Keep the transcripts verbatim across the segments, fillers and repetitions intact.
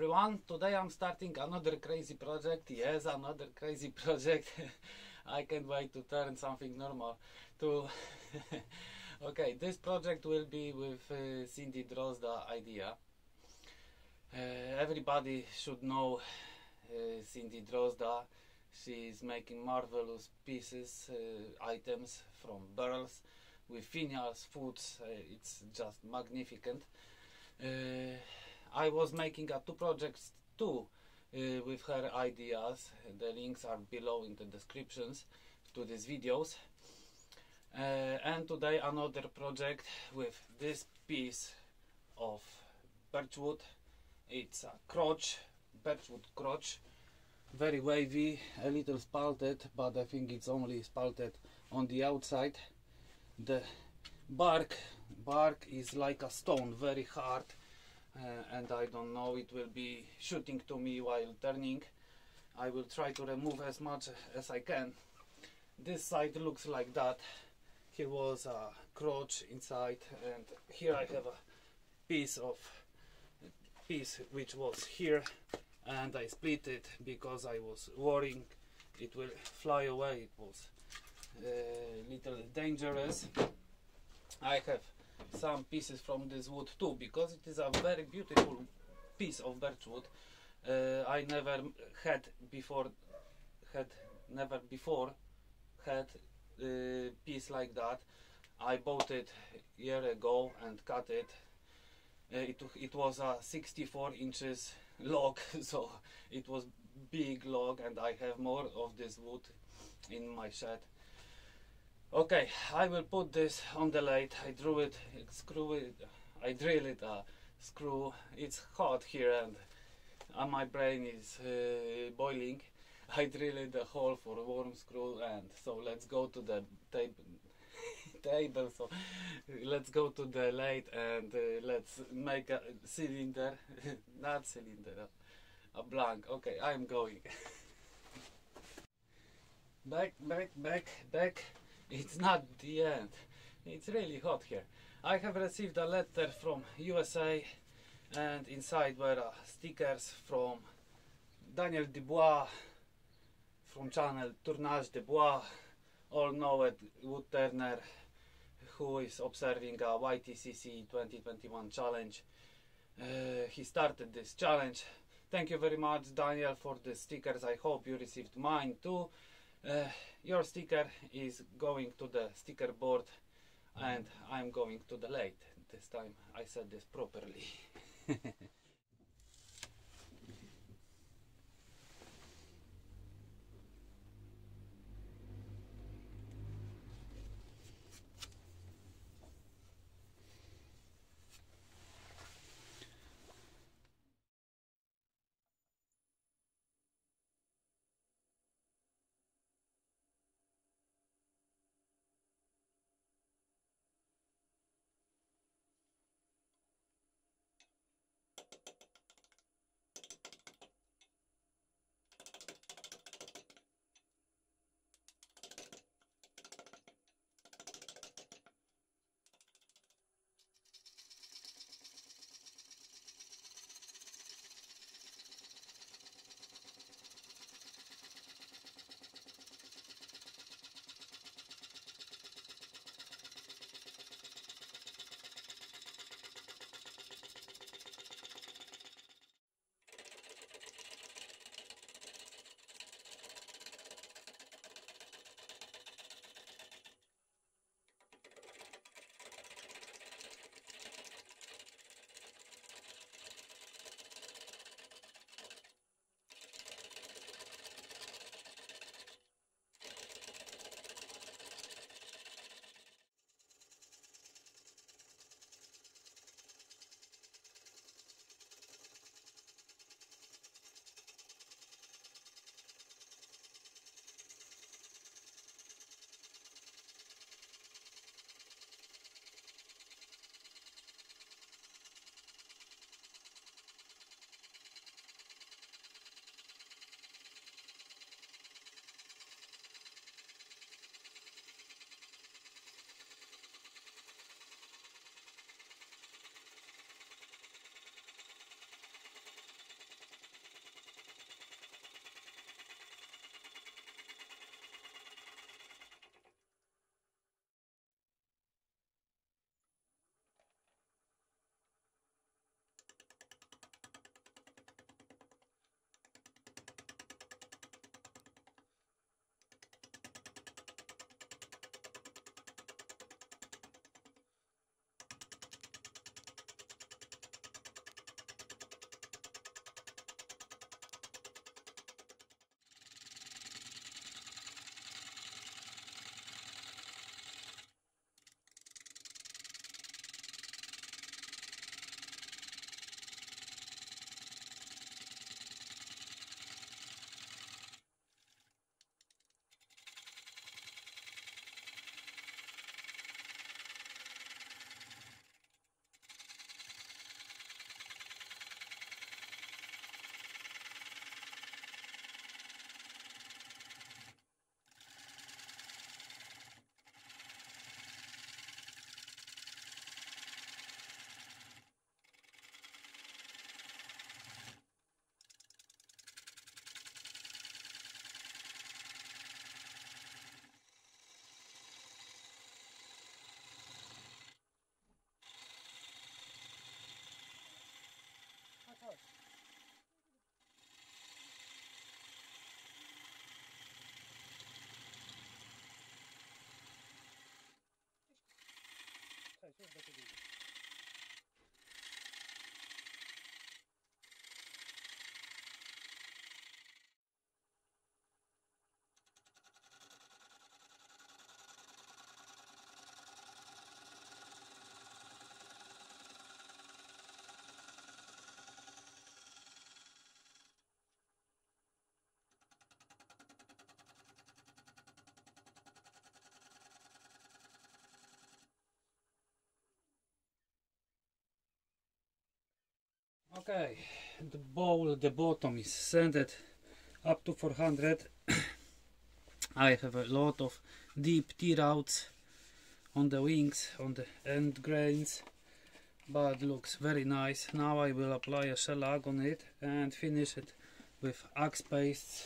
everyone, today I'm starting another crazy project. Yes, another crazy project. I can't wait to turn something normal to okay, this project will be with uh, Cindy Drozda idea. Uh, everybody should know uh, Cindy Drozda. She's making marvelous pieces, uh, items from barrels with Finial's foods. Uh, it's just magnificent. Uh, I was making uh, two projects too uh, with her ideas. The links are below in the descriptions to these videos. Uh, and today another project with this piece of birchwood. It's a crotch, birchwood crotch, very wavy, a little spalted, but I think it's only spalted on the outside. The bark bark is like a stone, very hard, uh, and I don't know, it will be shooting to me while turning. I will try to remove as much as I can. This side looks like that. Here was a crotch inside, and here I have a piece of piece which was here, and I split it because I was worrying it will fly away. It was a little dangerous. I have some pieces from this wood too, because it is a very beautiful piece of birchwood. Uh, I never had before had never before had a piece like that. I bought it a year ago and cut it. Uh, it, it was a sixty-four inches log, so it was big log, and I have more of this wood in my shed. Okay, I will put this on the lathe. I drew it, screw it, I drill it a screw. It's hot here and uh, my brain is uh, boiling. I drill it a hole for a warm screw, and so let's go to the table. table. So let's go to the lathe and uh, let's make a cylinder, not cylinder, a, a blank. Okay, I'm going. back, back, back, back. It's not the end. It's really hot here. I have received a letter from U S A, and inside were uh, stickers from Daniel Dubois from channel Tournage Dubois, all know it, Woodturner, who is observing a Y T C C twenty twenty-one challenge. Uh, he started this challenge. Thank you very much, Daniel, for the stickers. I hope you received mine too. Uh, your sticker is going to the sticker board, and I'm going to the lathe. This time I said this properly. Okay, the bowl, the bottom is sanded up to four hundred. I have a lot of deep tear outs on the wings, on the end grains, but looks very nice. Now I will apply a shellac on it and finish it with axe pastes.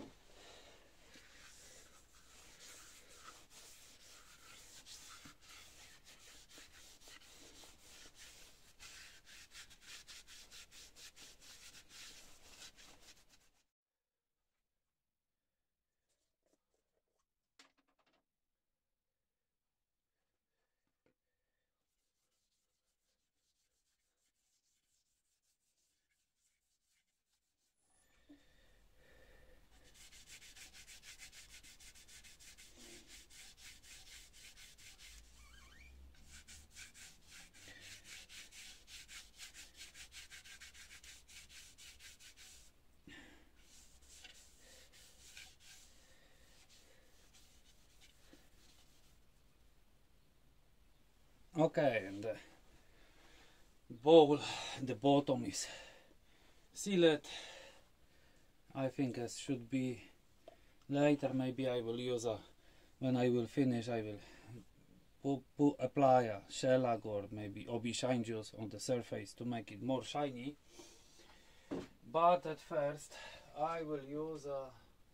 Okay, and the bowl, the bottom is sealed. I think it should be later. Maybe I will use a, when I will finish, I will put, put, apply a shellac or maybe O B shine juice on the surface to make it more shiny. But at first I will use a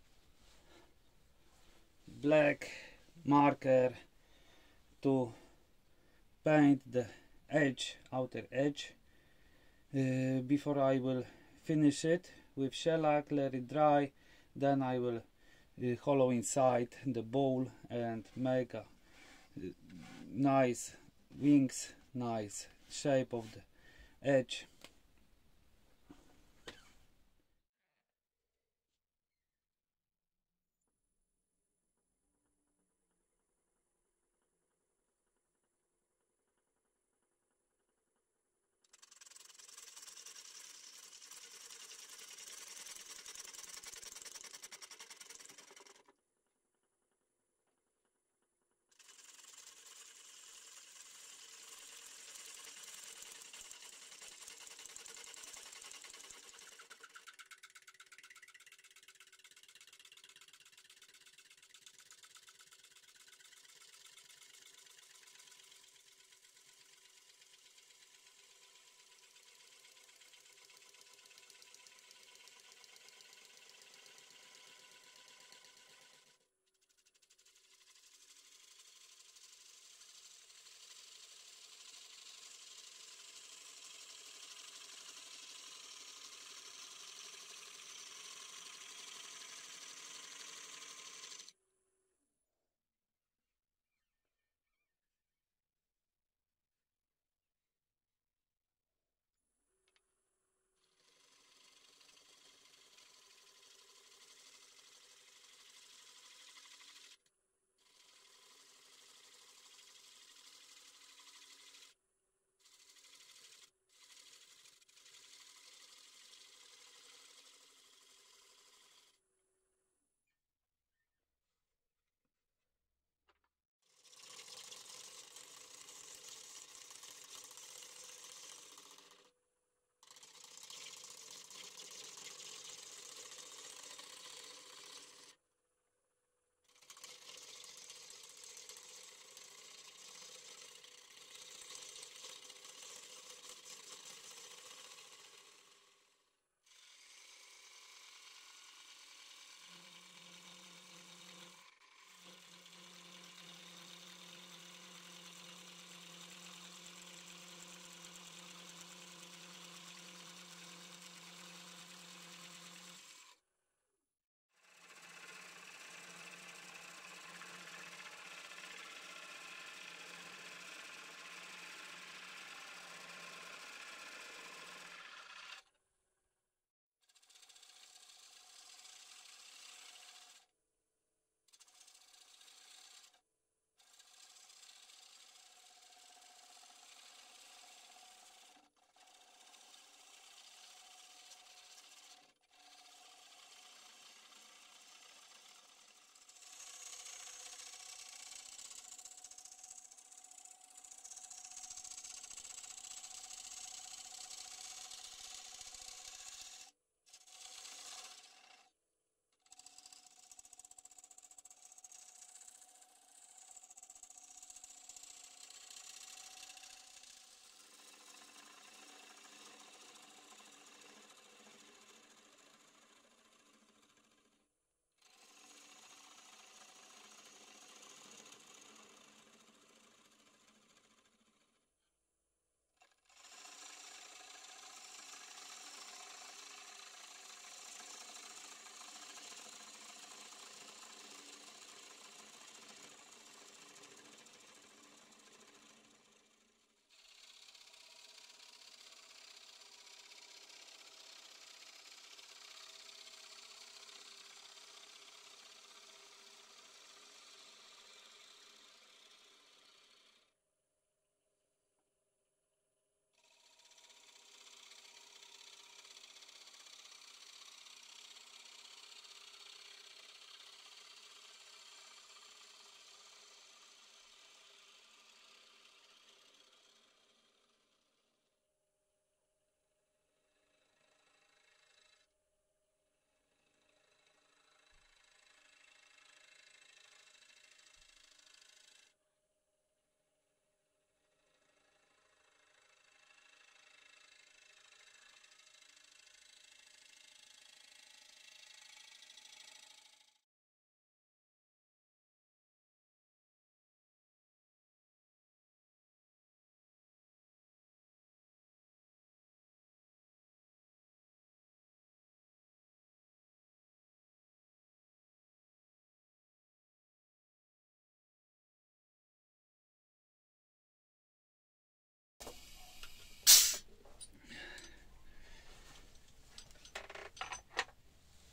black marker to paint the edge, outer edge, uh, before I will finish it with shellac, let it dry, then I will uh, hollow inside the bowl and make a uh, nice wings, nice shape of the edge.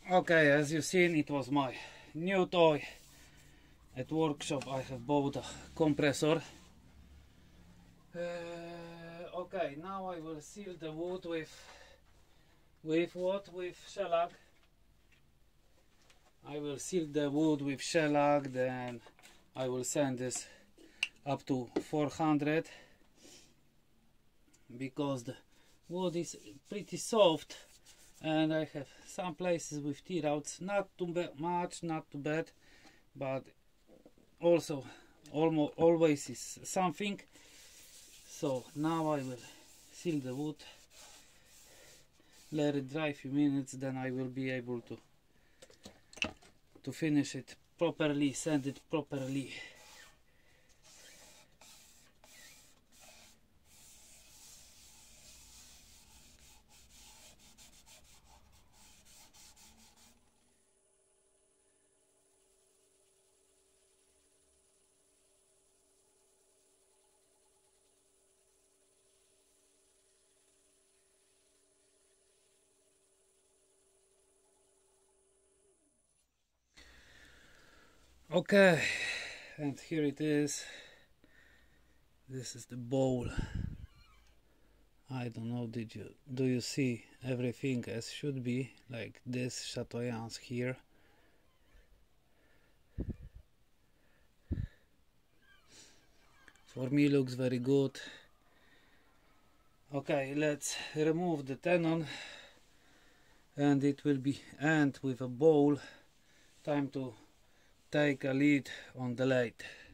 Okay, as you've seen, it was my new toy. At workshop I have bought a compressor. Uh, okay, now I will seal the wood with with what? With shellac. I will seal the wood with shellac, then I will send this up to four hundred because the wood is pretty soft and I have some places with tear outs, not too much, not too bad, but also almost always is something. So now I will seal the wood, let it dry a few minutes, then I will be able to to finish it properly, sand it properly. Okay, and here it is. This is the bowl. I don't know, did you do you see everything as should be, like this chatoyance here. For me looks very good. Okay, let's remove the tenon and it will be end with a bowl. Time to take a lid on the lathe.